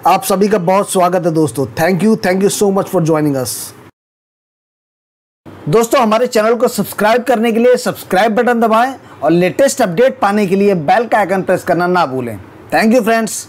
आप सभी का बहुत स्वागत है दोस्तों। Thank you so much for joining us. दोस्तों, हमारे चैनल को सब्सक्राइब करने के लिए सब्सक्राइब बटन दबाएं और लेटेस्ट अपडेट पाने के लिए बेल का आइकन प्रेस करना ना भूलें। Thank you friends.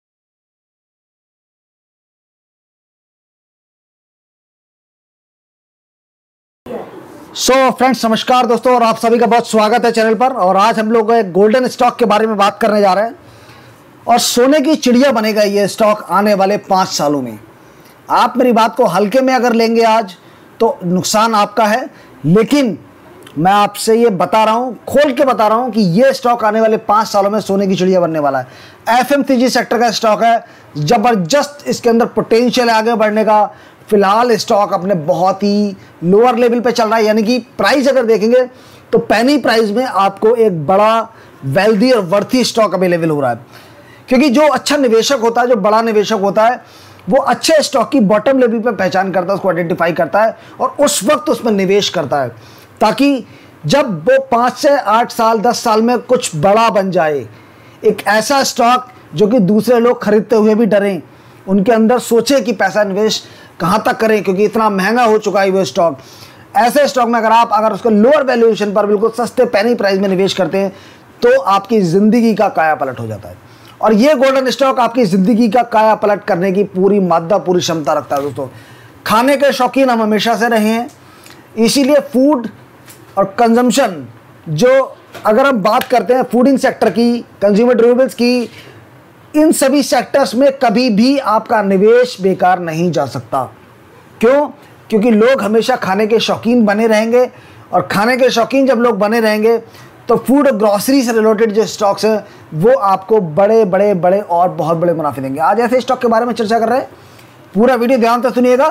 फ्रेंड्स, नमस्कार दोस्तों, और आप सभी का बहुत स्वागत है चैनल पर। और आज हम लोग गोल्डन स्टॉक के बारे में बात करने जा रहे हैं और सोने की चिड़िया बनेगा ये स्टॉक आने वाले 5 सालों में। आप मेरी बात को हल्के में अगर लेंगे आज तो नुकसान आपका है, लेकिन मैं आपसे ये बता रहा हूँ, खोल के बता रहा हूँ कि ये स्टॉक आने वाले 5 सालों में सोने की चिड़िया बनने वाला है। एफएमसीजी सेक्टर का स्टॉक है, ज़बरदस्त इसके अंदर पोटेंशियल है आगे बढ़ने का। फिलहाल स्टॉक अपने बहुत ही लोअर लेवल पे चल रहा है, यानी कि प्राइस अगर देखेंगे तो पेनी प्राइस में आपको एक बड़ा वेल्दी और वर्थी स्टॉक अवेलेबल हो रहा है। क्योंकि जो अच्छा निवेशक होता है, जो बड़ा निवेशक होता है, वो अच्छे स्टॉक की बॉटम लेवल पे पहचान करता है, उसको आइडेंटिफाई करता है और उस वक्त उसमें निवेश करता है, ताकि जब वो 5 से 8 साल 10 साल में कुछ बड़ा बन जाए, एक ऐसा स्टॉक जो कि दूसरे लोग खरीदते हुए भी डरें, उनके अंदर सोचे कि पैसा निवेश कहाँ तक करें, क्योंकि इतना महंगा हो चुका है वो स्टॉक। ऐसे स्टॉक में अगर उसको लोअर वैल्यूएशन पर बिल्कुल सस्ते पेनी प्राइस में निवेश करते हैं तो आपकी ज़िंदगी का काया पलट हो जाता है। और ये गोल्डन स्टॉक आपकी ज़िंदगी का काया पलट करने की पूरी मादा पूरी क्षमता रखता है। दोस्तों, खाने के शौकीन हम हमेशा से रहे हैं, इसीलिए फूड और कंजम्पशन, जो अगर हम बात करते हैं फूडिंग सेक्टर की, कंज्यूमर ड्यूरेबल्स की, इन सभी सेक्टर्स में कभी भी आपका निवेश बेकार नहीं जा सकता। क्यों? क्योंकि लोग हमेशा खाने के शौकीन बने रहेंगे, और खाने के शौकीन जब लोग बने रहेंगे तो फूड और ग्रॉसरी से रिलेटेड जो स्टॉक्स हैं वो आपको बड़े और बहुत बड़े मुनाफे देंगे। आज ऐसे स्टॉक के बारे में चर्चा कर रहे हैं, पूरा वीडियो ध्यान से सुनिएगा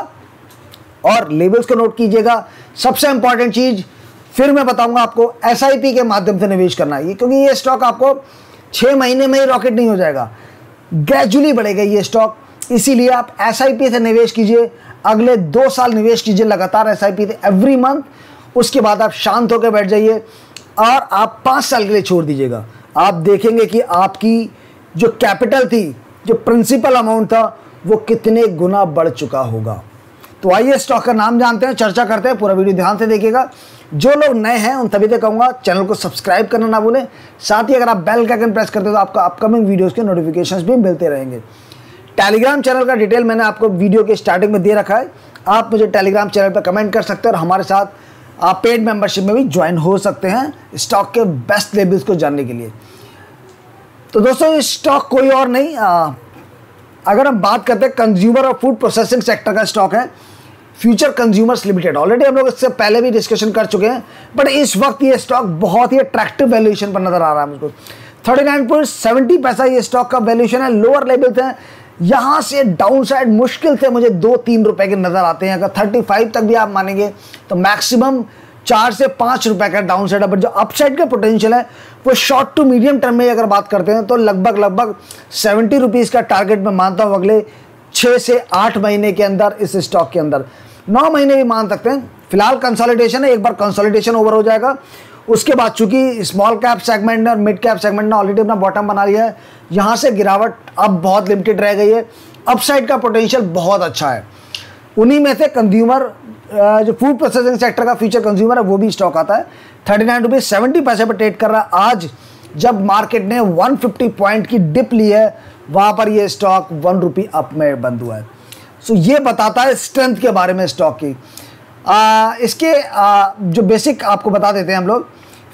और लेवल्स को नोट कीजिएगा। सबसे इंपॉर्टेंट चीज़ फिर मैं बताऊंगा आपको, एसआईपी के माध्यम से निवेश करना है, क्योंकि ये स्टॉक आपको 6 महीने में ही रॉकेट नहीं हो जाएगा, ग्रेजुअली बढ़ेगा ये स्टॉक। इसीलिए आप एसआईपी से निवेश कीजिए, अगले 2 साल निवेश कीजिए लगातार एसआईपी से एवरी मंथ। उसके बाद आप शांत होकर बैठ जाइए और आप 5 साल के लिए छोड़ दीजिएगा। आप देखेंगे कि आपकी जो कैपिटल थी, जो प्रिंसिपल अमाउंट था, वो कितने गुना बढ़ चुका होगा। तो आइए स्टॉक का नाम जानते हैं, चर्चा करते हैं। पूरा वीडियो ध्यान से देखिएगा। जो लोग नए हैं उन सभी से कहूँगा चैनल को सब्सक्राइब करना ना भूलें। साथ ही अगर आप बेल का आइकन प्रेस करते हो तो आपको अपकमिंग वीडियोज़ के नोटिफिकेशंस भी मिलते रहेंगे। टेलीग्राम चैनल का डिटेल मैंने आपको वीडियो के स्टार्टिंग में दे रखा है, आप मुझे टेलीग्राम चैनल पर कमेंट कर सकते हैं और हमारे साथ आप पेड मेंबरशिप में भी ज्वाइन हो सकते हैं स्टॉक के बेस्ट लेवल्स को जानने के लिए। तो दोस्तों, ये स्टॉक कोई और नहीं, अगर हम बात करते हैं कंज्यूमर और फूड प्रोसेसिंग सेक्टर का स्टॉक है फ्यूचर कंज्यूमर्स लिमिटेड। ऑलरेडी हम लोग इससे पहले भी डिस्कशन कर चुके हैं, बट इस वक्त ये स्टॉक बहुत ही अट्रैक्टिव वैल्यूएशन पर नजर आ रहा है मुझको। 39.70 पैसा ये स्टॉक का वैल्यूएशन है। लोअर लेवल है, यहाँ से डाउन साइड मुश्किल से मुझे 2-3 रुपए के नज़र आते हैं। अगर 35 तक भी आप मानेंगे तो मैक्सिमम 4 से 5 रुपए का डाउन साइड है, बट जो अपसाइड का पोटेंशियल है वो शॉर्ट टू मीडियम टर्म में अगर बात करते हैं तो लगभग 70 रुपीज़ का टारगेट मैं मानता हूँ अगले 6 से 8 महीने के अंदर। इस स्टॉक के अंदर 9 महीने भी मान सकते हैं। फिलहाल कंसोलिडेशन है, एक बार कंसोलिडेशन ओवर हो जाएगा उसके बाद चूंकि स्मॉल कैप सेगमेंट और मिड कैप सेगमेंट ने ऑलरेडी अपना बॉटम बना लिया है, यहाँ से गिरावट अब बहुत लिमिटेड रह गई है। अपसाइड का पोटेंशियल बहुत अच्छा है। उन्हीं में से कंज्यूमर, जो फूड प्रोसेसिंग सेक्टर का फ्यूचर कंज्यूमर है, वो भी स्टॉक आता है। 39.70 पैसे पर ट्रेड कर रहा है। आज जब मार्केट ने 150 पॉइंट की डिप ली है, वहाँ पर ये स्टॉक 1 रुपये अप में बंद हुआ है। सो ये बताता है स्ट्रेंथ के बारे में स्टॉक की। इसके जो बेसिक आपको बता देते हैं हम लोग,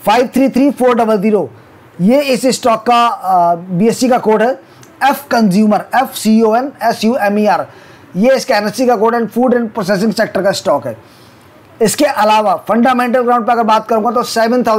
533400 ये इस स्टॉक का बीएससी का कोड है। एफ कंज्यूमर, FCONSUMER, ये इसका एनएससी का कोड है। फूड एंड प्रोसेसिंग सेक्टर का स्टॉक है। इसके अलावा फंडामेंटल ग्राउंड पर अगर बात करूँगा तो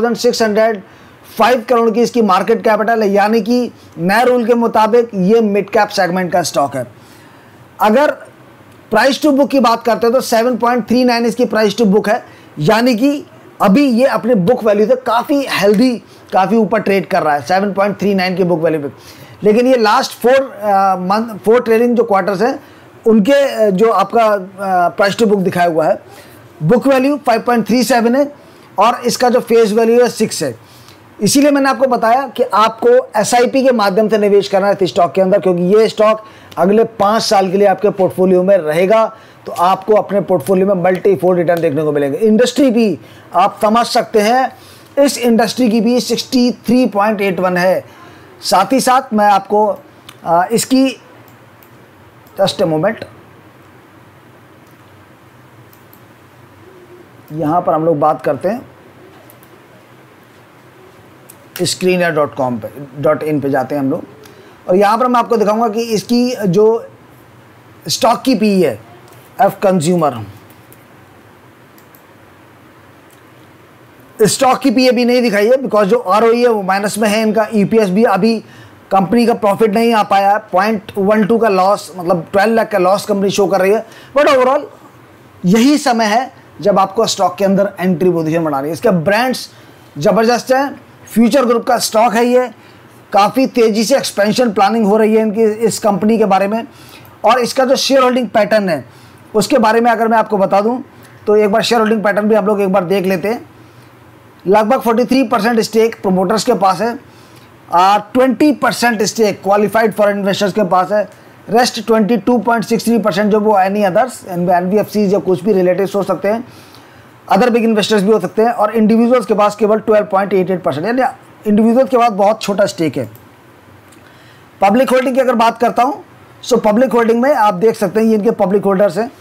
7605 करोड़ की इसकी मार्केट कैपिटल है, यानी कि नए रूल के मुताबिक ये मिड कैप सेगमेंट का स्टॉक है। अगर प्राइस टू बुक की बात करते हैं तो 7.39 इसकी प्राइस टू बुक है, यानी कि अभी ये अपने बुक वैल्यू से काफ़ी हेल्दी, काफ़ी ऊपर ट्रेड कर रहा है 7.39 की बुक वैल्यू पे। लेकिन ये लास्ट 4 ट्रेडिंग जो क्वार्टर्स हैं उनके जो आपका प्राइस टू बुक दिखाया हुआ है, बुक वैल्यू 5.37 है और इसका जो फेस वैल्यू है 6 है। इसीलिए मैंने आपको बताया कि आपको एसआईपी के माध्यम से निवेश करना है इस स्टॉक के अंदर, क्योंकि ये स्टॉक अगले 5 साल के लिए आपके पोर्टफोलियो में रहेगा, तो आपको अपने पोर्टफोलियो में मल्टीफोल्ड रिटर्न देखने को मिलेंगे। इंडस्ट्री भी आप समझ सकते हैं, इस इंडस्ट्री की भी 63.81 है। साथ ही साथ मैं आपको इसकी जस्ट ए मोमेंट, यहाँ पर हम लोग बात करते हैं screener.com पे .in पे जाते हैं हम लोग, और यहाँ पर मैं आपको दिखाऊंगा कि इसकी जो स्टॉक की पी है एफ कंज्यूमर, स्टॉक की पी अभी नहीं दिखाई है बिकॉज जो आरओई है वो माइनस में है, इनका ईपीएस भी अभी कंपनी का प्रॉफिट नहीं आ पाया है, 0.12 का लॉस, मतलब 12 लाख का लॉस कंपनी शो कर रही है। बट ओवरऑल यही समय है जब आपको स्टॉक के अंदर एंट्री पोजीशन बनानी है। इसके ब्रांड्स ज़बरदस्त हैं, फ्यूचर ग्रुप का स्टॉक है, ये काफ़ी तेज़ी से एक्सपेंशन प्लानिंग हो रही है इनकी इस कंपनी के बारे में। और इसका जो शेयर होल्डिंग पैटर्न है उसके बारे में अगर मैं आपको बता दूं तो एक बार शेयर होल्डिंग पैटर्न भी आप लोग एक बार देख लेते हैं। लगभग 43% स्टेक प्रोमोटर्स के पास है, 20% स्टेक क्वालिफाइड फॉरेन इन्वेस्टर्स के पास है, रेस्ट 22.63% जो वो एनी अदर्स एनबीएफसी जो कुछ भी रिलेटिव्स हो सकते हैं, अदर बिग इन्वेस्टर्स भी हो सकते हैं, और इंडिविजुअल्स के पास केवल 12.88%, यानी इंडिविजुअल्स के पास बहुत छोटा स्टेक है। पब्लिक होल्डिंग की अगर बात करता हूँ, सो पब्लिक होल्डिंग में आप देख सकते हैं ये इनके पब्लिक होल्डर्स हैं,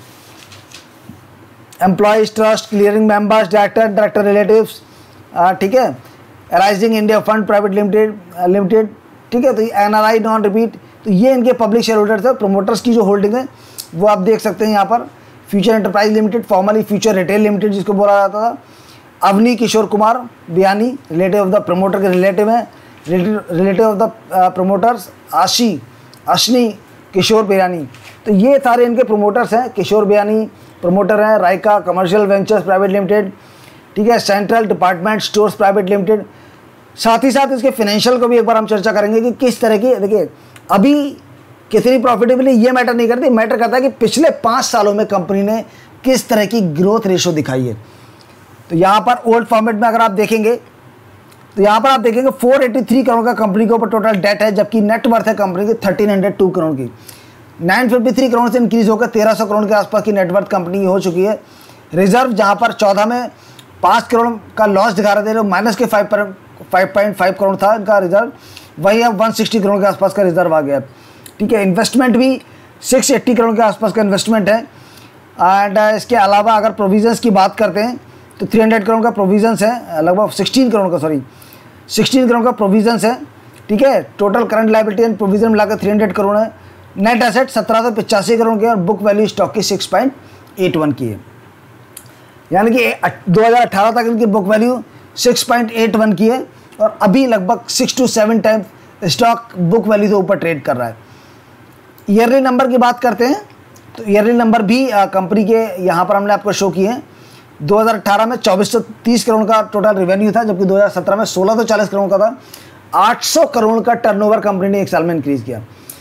employees trust, clearing members, director relatives, ठीक है, rising India fund private limited, ठीक है, तो ये एनआरआई नॉन रिपीट, तो ये इनके पब्लिक शेयर होल्डर्स है। प्रोमोटर्स की जो होल्डिंग है वो आप देख सकते हैं यहाँ पर, future enterprise limited, formerly future retail limited जिसको बोला जाता था, Avni Kishore Kumar Biyani relative of the promoter के रिलेटिव है, relative of the promoters Ashni Kishore Biyani, तो ये सारे इनके प्रोमोटर्स हैं। किशोर बियानी प्रोमोटर हैं, Ryka commercial ventures private limited, ठीक है, central department stores private limited. साथ ही साथ इसके फाइनेंशियल को भी एक बार हम चर्चा करेंगे कि किस तरह की, देखिए अभी कितनी प्रॉफिटेबली ये मैटर नहीं करती, मैटर करता है कि पिछले 5 सालों में कंपनी ने किस तरह की ग्रोथ रेशो दिखाई है। तो यहाँ पर ओल्ड फॉर्मेट में अगर आप देखेंगे तो यहाँ पर आप देखेंगे 483 करोड़ का कंपनी के ऊपर टोटल डेट है, जबकि नेट वर्थ है कंपनी की 1302 करोड़ की, 953 करोड़ से इंक्रीज होकर 1300 करोड़ के आसपास की नेटवर्थ कंपनी हो चुकी है। रिजर्व जहाँ पर 14 में 5 करोड़ का लॉस दिखा रहे थे, माइनस के 5.5 करोड़ था इनका रिजर्व, वही अब 160 करोड़ के आसपास का रिजर्व आ गया, ठीक है। इन्वेस्टमेंट भी 680 करोड़ के आसपास का इन्वेस्टमेंट है। एंड इसके अलावा अगर प्रोविजंस की बात करते हैं तो 300 करोड़ का प्रोविजंस है, लगभग 16 करोड़ का प्रोविजंस है, ठीक है। Total current liability and provision मिलाकर 300 करोड़ है। नेट एसेट 1785 करोड़ के और बुक वैल्यू स्टॉक की 6.81 की है, यानी कि 2018 तक इनकी बुक वैल्यू 6.81 की है और अभी लगभग 6 to 7 times stock book value से ऊपर ट्रेड कर रहा है। ईयरली नंबर की बात करते हैं तो ईयरली नंबर भी कंपनी के यहाँ पर हमने आपको शो किए हैं। 2018 में 2430 करोड़ का टोटल रेवेन्यू था, जबकि 2017 में 1640 करोड़ का था। 800 करोड़ का टर्नओवर कंपनी ने एक साल में इंक्रीज किया।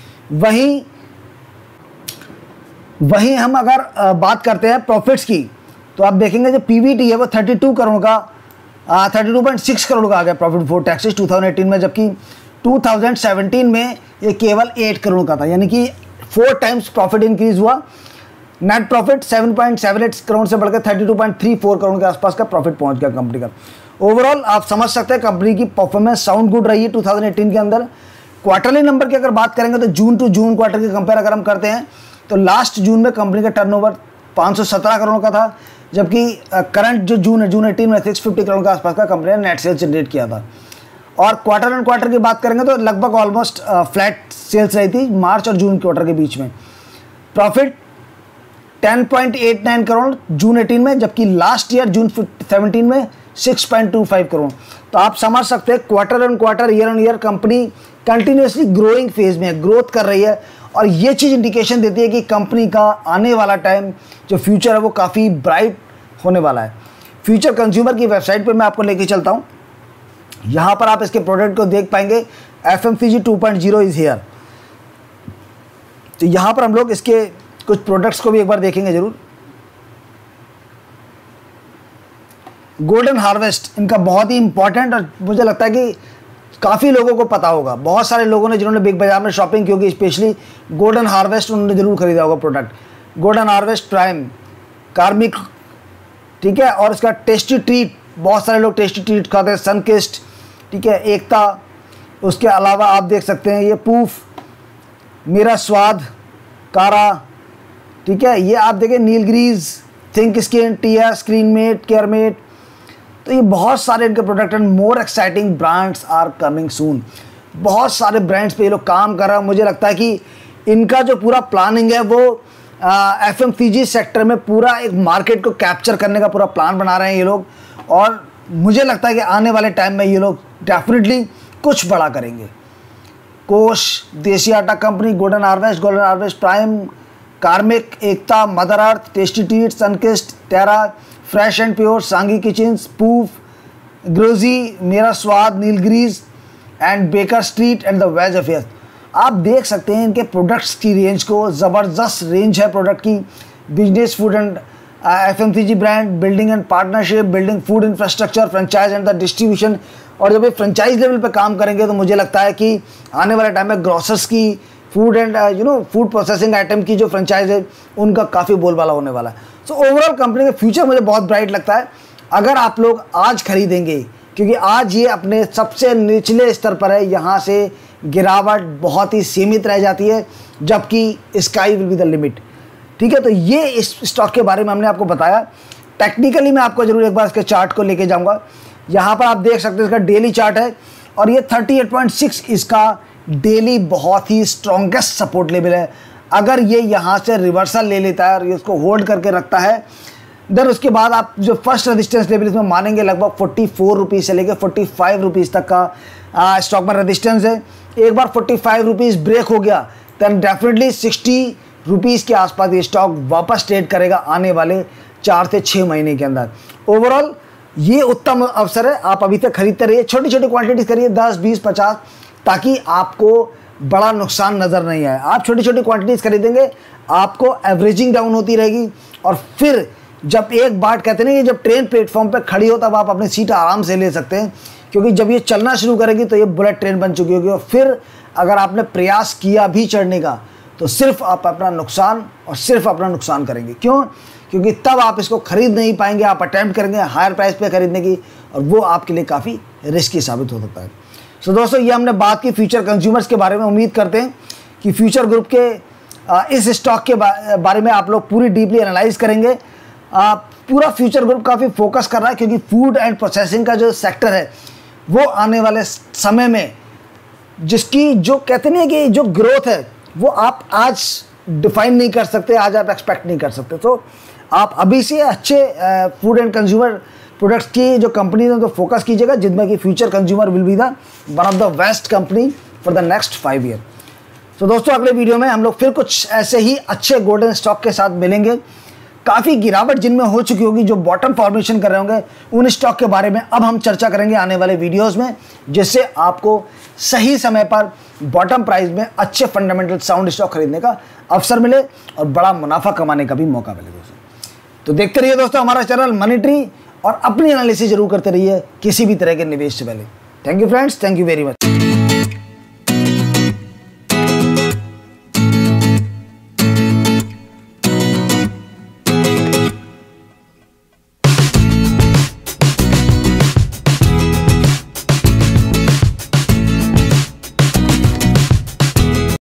वहीं हम अगर बात करते हैं प्रॉफिट्स की तो आप देखेंगे जो पीवीटी है वो 32 करोड़ का 32.6 करोड़ का आ गया प्रॉफिट बिफोर टैक्सेस 2018 में, जबकि 2017 में ये केवल 8 करोड़ का था, यानी कि 4 टाइम्स प्रॉफिट इंक्रीज हुआ। नेट प्रॉफिट 7.78 करोड़ से बढ़कर 32.34 करोड़ के आसपास का प्रॉफिट पहुंच गया कंपनी का। ओवरऑल आप समझ सकते हैं कंपनी की परफॉर्मेंस साउंड गुड रही है 2018 के अंदर। क्वार्टरली नंबर की अगर बात करेंगे तो जून टू जून क्वार्टर की कंपेयर अगर हम करते हैं तो लास्ट जून में कंपनी का टर्नओवर 517 करोड़ का था, जबकि करंट जो जून 18 में 650 करोड़ के आसपास का कंपनी ने नेट सेल्स जनरेट किया था। और क्वार्टर एंड क्वार्टर की बात करेंगे तो लगभग ऑलमोस्ट फ्लैट सेल्स रही थी मार्च और जून क्वार्टर के बीच में। प्रॉफिट 10.89 करोड़ जून 18 में, जबकि लास्ट ईयर जून 17 में 6.25 करोड़। तो आप समझ सकते हैं quarter and quarter year on year company continuously growing phase में है, ग्रोथ कर रही है, और ये चीज़ इंडिकेशन देती है कि कंपनी का आने वाला टाइम जो फ्यूचर है वो काफ़ी ब्राइट होने वाला है। फ्यूचर कंज्यूमर की वेबसाइट पे मैं आपको लेके चलता हूँ। यहाँ पर आप इसके प्रोडक्ट को देख पाएंगे, FMCG 2.0 इज हियर। तो यहाँ पर हम लोग इसके कुछ प्रोडक्ट्स को भी एक बार देखेंगे जरूर। गोल्डन हार्वेस्ट इनका बहुत ही इंपॉर्टेंट, और मुझे लगता है कि काफ़ी लोगों को पता होगा, बहुत सारे लोगों ने जिन्होंने बिग बाजार में शॉपिंग की होगी स्पेशली गोल्डन हार्वेस्ट उन्होंने ज़रूर खरीदा होगा प्रोडक्ट। गोल्डन हार्वेस्ट प्राइम, कार्मिक, ठीक है, और इसका टेस्टी ट्रीट, बहुत सारे लोग टेस्टी ट्रीट खाते हैं, सनकिस्ट, ठीक है, एकता, उसके अलावा आप देख सकते हैं ये पूफ, मेरा स्वाद, कारा, ठीक है, ये आप देखें नीलग्रीज, थिंक स्किन, टिया, स्क्रीनमेट, केयरमेट, तो ये बहुत सारे इनके product and more exciting brands are coming soon. बहुत सारे ब्रांड्स पे ये लोग काम कर रहे हैं। मुझे लगता है कि इनका जो पूरा प्लानिंग है वो FMCG सेक्टर में पूरा एक मार्केट को कैप्चर करने का पूरा प्लान बना रहे हैं ये लोग, और मुझे लगता है कि आने वाले टाइम में ये लोग डेफिनेटली कुछ बड़ा करेंगे। कोश, देसी आटा company, golden Harvest Prime, Karmiq, Ektaa, Mother Earth, Tasty Treat, Sunkist, Terra, Fresh and Pure, Sangi kitchens, पूफ, ग्रोजी, Mera Swad, Nilgiris and Baker Street and the Veg Affairs. आप देख सकते हैं इनके प्रोडक्ट्स की रेंज को, ज़बरदस्त रेंज है प्रोडक्ट की। Business, food and FMCG brand, building and partnership, building food infrastructure, franchise and the distribution. और जब ये फ्रेंचाइज लेवल पे काम करेंगे तो मुझे लगता है कि आने वाले टाइम में ग्रोसर्स की, food and food processing item की जो फ्रेंचाइज है उनका काफ़ी बोलबाला होने वाला है। सो ओवरऑल कंपनी का फ्यूचर मुझे बहुत ब्राइट लगता है अगर आप लोग आज खरीदेंगे, क्योंकि आज ये अपने सबसे निचले स्तर पर है, यहाँ से गिरावट बहुत ही सीमित रह जाती है, जबकि sky will be the limit. ठीक है, तो ये इस स्टॉक के बारे में हमने आपको बताया। टेक्निकली मैं आपको जरूर एक बार इसके चार्ट को लेके जाऊंगा। यहाँ पर आप देख सकते हैं इसका डेली चार्ट है, और ये 38.6 इसका डेली बहुत ही स्ट्रॉन्गेस्ट सपोर्ट लेवल है। अगर ये यहाँ से रिवर्सल ले लेता है और ये इसको होल्ड करके रखता है, देन उसके बाद आप जो फर्स्ट रेजिस्टेंस लेवल इसमें मानेंगे लगभग 44 रुपीज़ से लेकर 45 रुपीज़ तक का स्टॉक में रेजिस्टेंस है। एक बार 45 रुपीज़ ब्रेक हो गया देन डेफिनेटली 60 रुपीज़ के आसपास ये स्टॉक वापस ट्रेड करेगा आने वाले 4 से 6 महीने के अंदर। ओवरऑल ये उत्तम अवसर है, आप अभी तक खरीदते रहिए, छोटी छोटी क्वांटिटीज़ करिए 10, 20, 50, ताकि आपको बड़ा नुकसान नज़र नहीं आए। आप छोटी छोटी क्वांटिटीज़ खरीदेंगे, आपको एवरेजिंग डाउन होती रहेगी, और फिर जब एक बार कहते हैं ना कि जब ट्रेन प्लेटफॉर्म पे खड़ी हो तब आप अपनी सीट आराम से ले सकते हैं, क्योंकि जब ये चलना शुरू करेगी तो ये बुलेट ट्रेन बन चुकी होगी, और फिर अगर आपने प्रयास किया भी चढ़ने का तो सिर्फ आप अपना नुकसान और सिर्फ अपना नुकसान करेंगे। क्यों? क्योंकि तब आप इसको खरीद नहीं पाएंगे, आप अटैम्प्ट करेंगे हायर प्राइस पे खरीदने की, और वो आपके लिए काफ़ी रिस्की साबित हो सकता है। सो दोस्तों, ये हमने बात की फ्यूचर कंज्यूमर्स के बारे में। उम्मीद करते हैं कि फ्यूचर ग्रुप के इस स्टॉक के बारे में आप लोग पूरी डीपली एनालाइज करेंगे। पूरा फ्यूचर ग्रुप काफ़ी फोकस कर रहा है, क्योंकि फूड एंड प्रोसेसिंग का जो सेक्टर है वो आने वाले समय में जिसकी जो कहते नहीं है कि जो ग्रोथ है वो आप आज डिफाइन नहीं कर सकते, आज आप एक्सपेक्ट नहीं कर सकते। तो आप अभी से अच्छे फूड एंड कंज्यूमर प्रोडक्ट्स की जो कंपनी है तो फोकस कीजिएगा, जिनमें कि future consumer will be the one of the best company for the next 5 year. तो दोस्तों, अगले वीडियो में हम लोग फिर कुछ ऐसे ही अच्छे गोल्डन स्टॉक के साथ मिलेंगे। काफ़ी गिरावट जिनमें हो चुकी होगी, जो बॉटम फॉर्मेशन कर रहे होंगे, उन स्टॉक के बारे में अब हम चर्चा करेंगे आने वाले वीडियोस में, जिससे आपको सही समय पर बॉटम प्राइस में अच्छे फंडामेंटल साउंड स्टॉक खरीदने का अवसर मिले और बड़ा मुनाफा कमाने का भी मौका मिले दोस्तों। तो देखते रहिए दोस्तों हमारा चैनल मनी ट्री, और अपनी एनालिसिस जरूर करते रहिए किसी भी तरह के निवेश से पहले। Thank you friends, thank you very much.